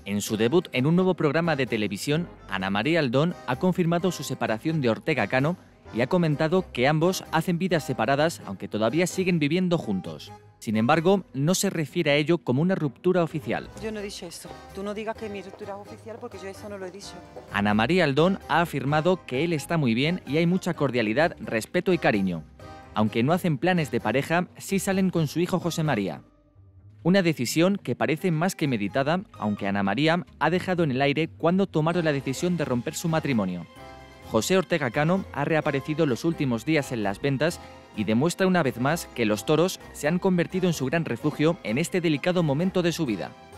En su debut en un nuevo programa de televisión, Ana María Aldón ha confirmado su separación de Ortega Cano y ha comentado que ambos hacen vidas separadas, aunque todavía siguen viviendo juntos. Sin embargo, no se refiere a ello como una ruptura oficial. Yo no he dicho eso. Tú no digas que mi ruptura es oficial porque yo eso no lo he dicho. Ana María Aldón ha afirmado que él está muy bien y hay mucha cordialidad, respeto y cariño. Aunque no hacen planes de pareja, sí salen con su hijo José María. Una decisión que parece más que meditada, aunque Ana María ha dejado en el aire cuándo tomaron la decisión de romper su matrimonio. José Ortega Cano ha reaparecido los últimos días en las ventas y demuestra una vez más que los toros se han convertido en su gran refugio en este delicado momento de su vida.